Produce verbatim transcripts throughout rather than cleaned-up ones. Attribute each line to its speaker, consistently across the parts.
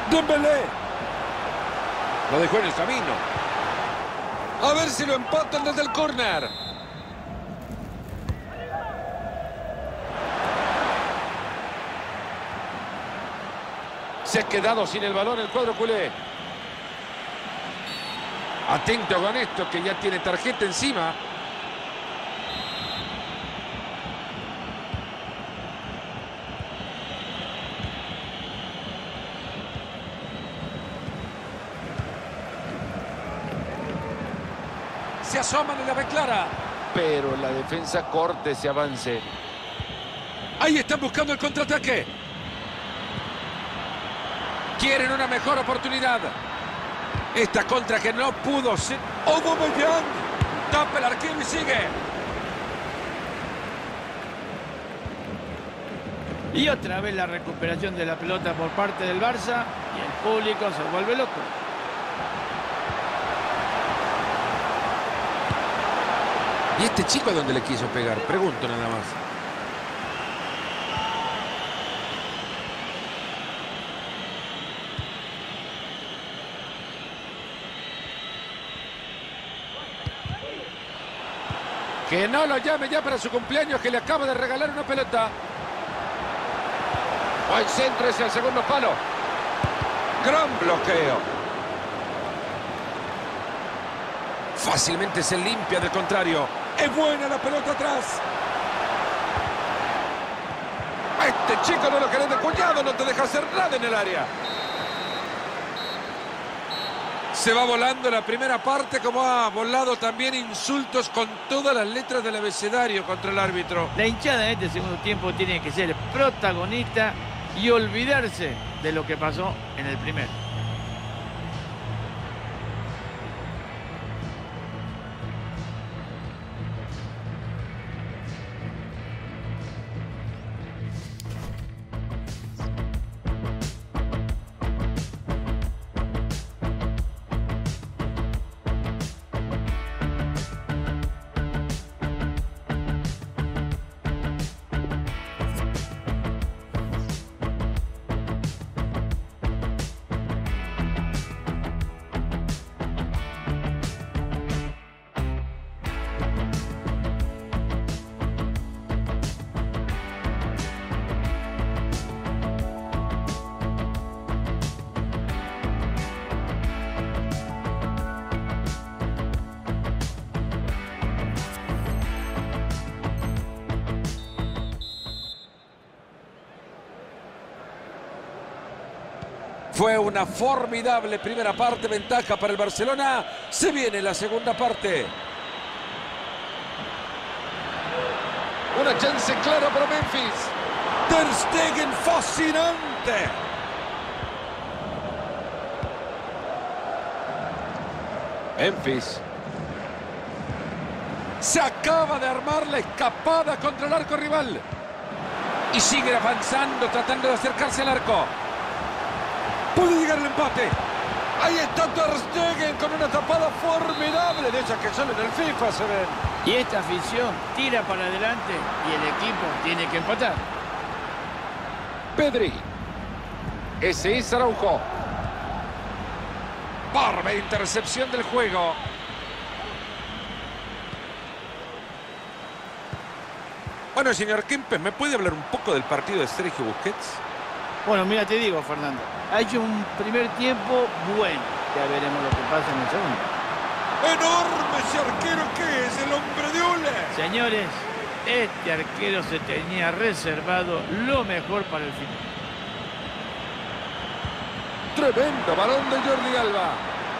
Speaker 1: Dembélé. Lo dejó en el camino. A ver si lo empatan desde el córner. Se ha quedado sin el balón el cuadro culé. Atento con esto, que ya tiene tarjeta encima. Se asoman y la ve clara. Pero la defensa corte ese avance. Ahí están buscando el contraataque. Quieren una mejor oportunidad. Esta contra que no pudo ser. Aubameyang. Tapa el arquero y sigue.
Speaker 2: Y otra vez la recuperación de la pelota por parte del Barça. Y el público se vuelve loco.
Speaker 1: ¿Y este chico a dónde le quiso pegar? Pregunto nada más. Que no lo llame ya para su cumpleaños, que le acaba de regalar una pelota. Buen centro, es el segundo palo. Gran bloqueo. Fácilmente se limpia del contrario. Es buena la pelota atrás. Este chico no lo querés de cuñado, no te deja hacer nada en el área. Se va volando la primera parte, como ha volado también insultos con todas las letras del abecedario contra el árbitro.
Speaker 2: La hinchada en este segundo tiempo tiene que ser protagonista y olvidarse de lo que pasó en el primero.
Speaker 1: Fue una formidable primera parte, ventaja para el Barcelona. Se viene la segunda parte. Una chance clara para Memphis. Ter Stegen, fascinante. Memphis. Se acaba de armar la escapada contra el arco rival. Y sigue avanzando, tratando de acercarse al arco. Puede llegar el empate. Ahí está Ter Stegen con una tapada formidable, de esas que solo en el FIFA se ven.
Speaker 2: Y esta afición tira para adelante y el equipo tiene que empatar.
Speaker 1: Pedri. Ese es Araujo. Bárbara intercepción del juego. Bueno, señor Kempes, ¿me puede hablar un poco del partido de Sergio Busquets?
Speaker 2: Bueno, mira, te digo, Fernando. Ha hecho un primer tiempo bueno. Ya veremos lo que pasa en el segundo.
Speaker 1: ¡Enorme ese arquero que es! ¡El hombre de hule!
Speaker 2: Señores, este arquero se tenía reservado lo mejor para el final.
Speaker 1: Tremendo balón de Jordi Alba.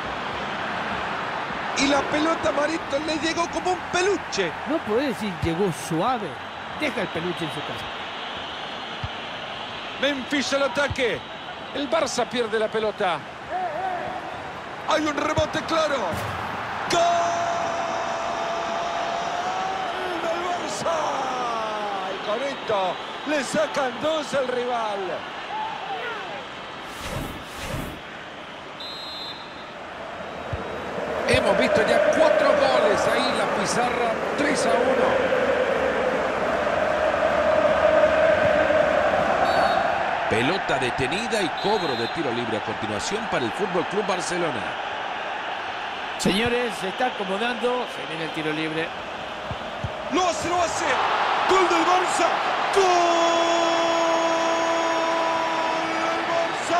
Speaker 1: Y la pelota, Marito, le llegó como un peluche.
Speaker 2: No puede decir llegó suave. Deja el peluche en su casa.
Speaker 1: Memphis al ataque. El Barça pierde la pelota. Hay un rebote claro. ¡Gol del Barça! Y con esto le sacan dos al rival. Hemos visto ya cuatro goles ahí en la pizarra. tres a uno. Pelota detenida y cobro de tiro libre a continuación para el Fútbol Club Barcelona.
Speaker 2: Señores, se está acomodando. Se viene el tiro libre.
Speaker 1: ¡Lo hace, lo hace! ¡Gol del Barça! ¡Gol del Barça!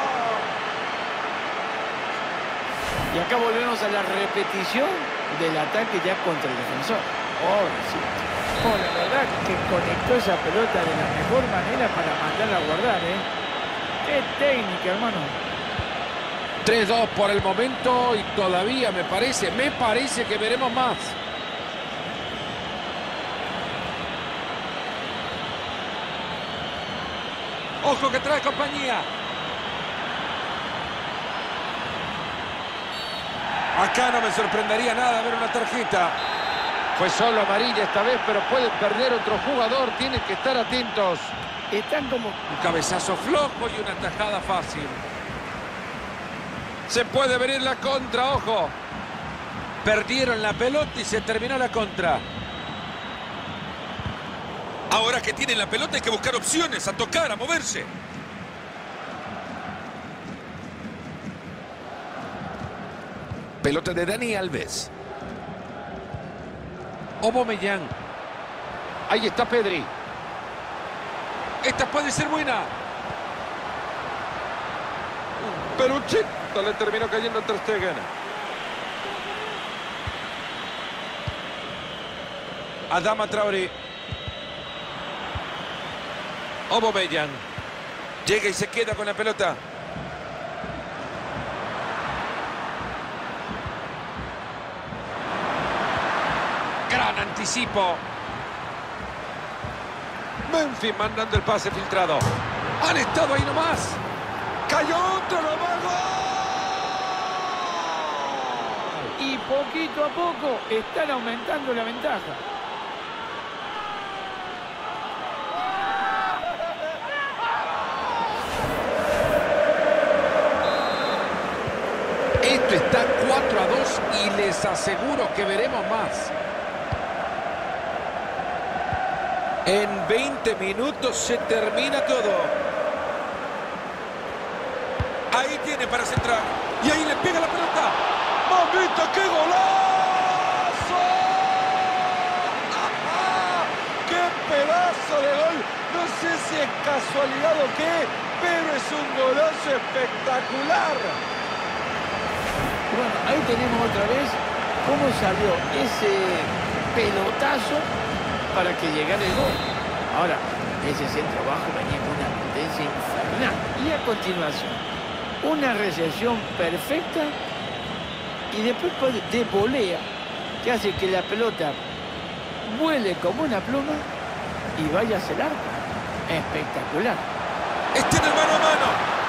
Speaker 2: Y acá volvemos a la repetición del ataque ya contra el defensor. Pobrecito. Oh, la verdad que conectó esa pelota de la mejor manera para mandarla a guardar, ¿eh? ¡Qué técnica, hermano!
Speaker 1: tres dos por el momento y todavía me parece, me parece que veremos más. Ojo que trae compañía. Acá no me sorprendería nada ver una tarjeta. Fue solo amarilla esta vez, pero puede perder otro jugador. Tienen que estar atentos.
Speaker 2: Están como...
Speaker 1: Un cabezazo flojo y una tajada fácil. Se puede venir la contra, ojo. Perdieron la pelota y se terminó la contra. Ahora que tienen la pelota hay que buscar opciones, a tocar, a moverse. Pelota de Dani Alves. Aubameyang. Ahí está Pedri. Esta puede ser buena. Peruchito le terminó cayendo a Ter Stegen. Adama Traoré. Aubameyang. Llega y se queda con la pelota. Gran anticipo. Memphis mandando el pase filtrado. Han estado ahí nomás. Cayó otro nomás. ¡Gol!
Speaker 2: Y poquito a poco están aumentando la ventaja.
Speaker 1: Esto está cuatro a dos y les aseguro que veremos más. En veinte minutos se termina todo. Ahí tiene para centrar. Y ahí le pega la pelota. ¡Mamita, qué golazo! ¡Qué pedazo de gol! No sé si es casualidad o qué, pero es un golazo espectacular.
Speaker 2: Bueno, ahí tenemos otra vez cómo salió ese pelotazo para que llegara el gol. Ahora, ese centro bajo venía con una potencia infernal. Y a continuación, una recepción perfecta y después de volea que hace que la pelota vuele como una pluma y vaya hacia el arco. Espectacular.
Speaker 1: Este en el mano a mano.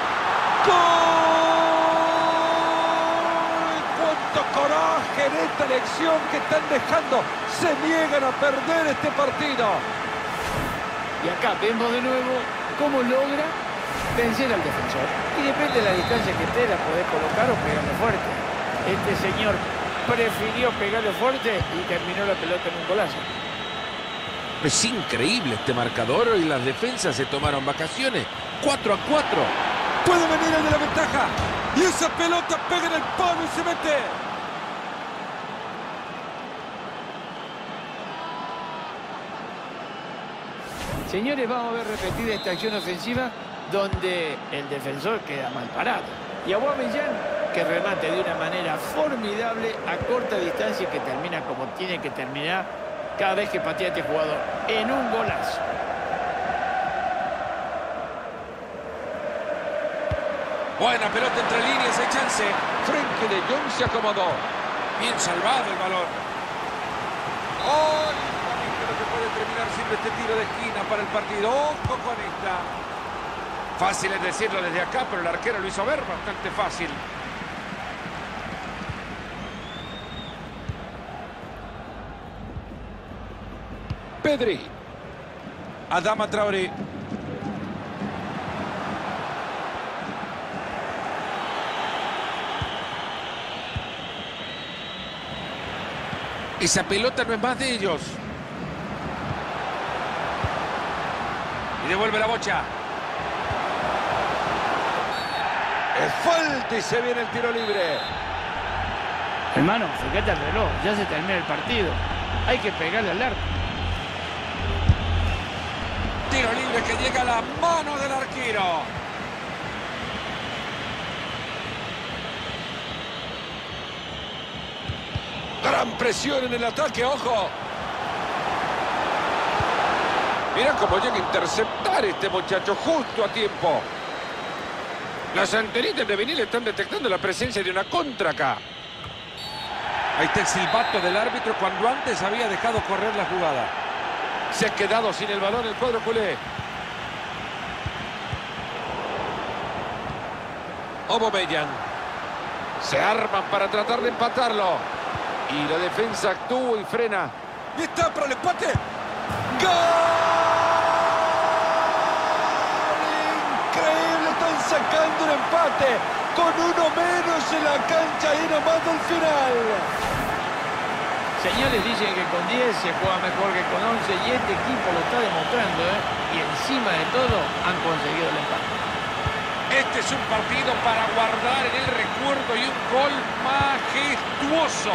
Speaker 1: ¡Gol! ¡Cuánto coraje en esta elección que están dejando! Se niegan a perder este partido.
Speaker 2: Y acá vemos de nuevo cómo logra vencer al defensor. Y depende de la distancia que esté, la podés colocar o pegarle fuerte. Este señor prefirió pegarle fuerte y terminó la pelota en un golazo.
Speaker 1: Es increíble este marcador y las defensas se tomaron vacaciones. cuatro a cuatro. Puede venir el de la ventaja. Y esa pelota pega en el palo y se mete.
Speaker 2: Señores, vamos a ver repetida esta acción ofensiva donde el defensor queda mal parado. Y Aubameyang que remate de una manera formidable a corta distancia y que termina como tiene que terminar cada vez que patea este jugador en un golazo.
Speaker 1: Buena pelota entre líneas, hay chance. Frenkie de Jong se acomodó. Bien salvado el balón. ¡Oh! Lo que puede terminar siendo este tiro de esquina para el partido. ¡Ojo con esta! Fácil es decirlo desde acá, pero el arquero lo hizo ver bastante fácil. Pedri. Adama Traoré. Esa pelota no es más de ellos. Y devuelve la bocha. Es falta y se viene el tiro libre.
Speaker 2: Hermano, fíjate el reloj, ya se termina el partido. Hay que pegarle al arco.
Speaker 1: Tiro libre que llega a la mano del arquero. Gran presión en el ataque, ojo. Mira cómo llega a interceptar este muchacho justo a tiempo. Las antenitas de vinil están detectando la presencia de una contra acá. Ahí está el silbato del árbitro cuando antes había dejado correr la jugada. Se ha quedado sin el balón el cuadro culé. Aubameyang. Se arman para tratar de empatarlo. Y la defensa actúa y frena. Y está para el empate. ¡Gol! Increíble, están sacando un empate. Con uno menos en la cancha y nomás del final.
Speaker 2: Señores, dicen que con diez se juega mejor que con once y este equipo lo está demostrando, ¿eh? Y encima de todo han conseguido el empate.
Speaker 1: Este es un partido para guardar en el recuerdo y un gol majestuoso.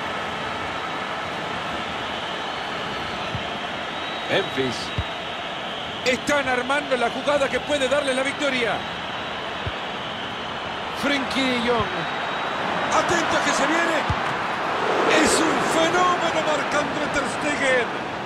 Speaker 1: Memphis. Están armando la jugada que puede darle la victoria. Frenkie de Jong. Atento que se viene. Es un fenómeno marcando Ter Stegen.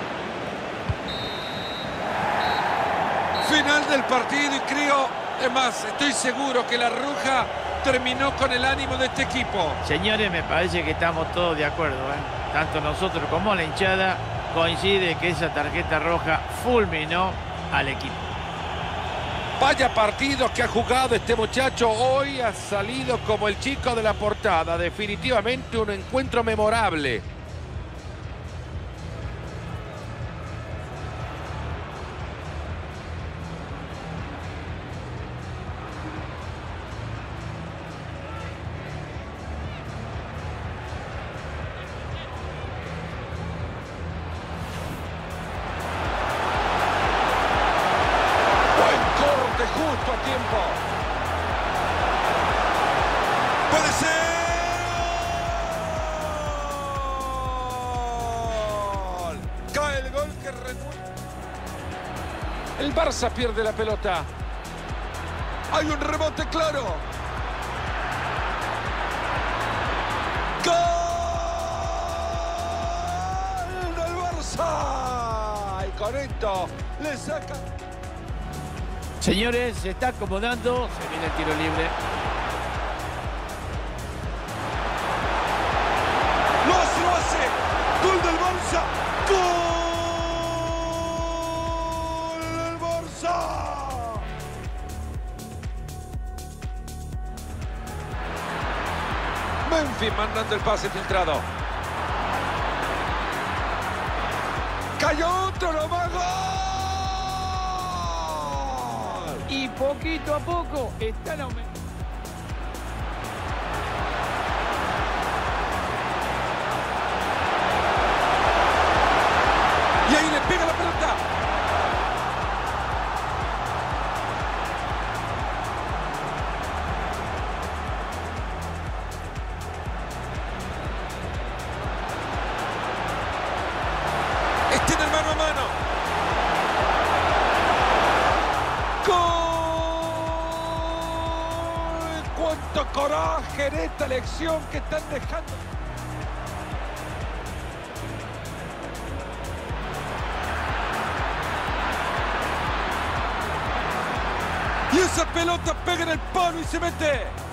Speaker 1: Final del partido y creo, es más, estoy seguro que la roja terminó con el ánimo de este equipo.
Speaker 2: Señores, me parece que estamos todos de acuerdo, ¿eh? Tanto nosotros como la hinchada coincide que esa tarjeta roja fulminó al equipo.
Speaker 1: Vaya partido que ha jugado este muchacho. Hoy ha salido como el chico de la portada. Definitivamente un encuentro memorable. Justo a tiempo. Puede ser. ¡Gol! Cae el gol que renueva. El Barça pierde la pelota. Hay un rebote claro. ¡Gol del Barça! Y con esto le saca.
Speaker 2: Señores, se está acomodando. Se viene el tiro libre.
Speaker 1: ¡Lo hace, lo hace! ¡Gol del Barça! ¡Gol del Barça! Memphis mandando el pase filtrado. ¡Cayó otro, lo más! ¡Gol!
Speaker 2: Y poquito a poco están aumentando.
Speaker 1: Y ahí le pega la pelota. Este en el mano a mano. ¡Cuánto coraje en esta elección que están dejando! Y esa pelota pega en el palo y se mete.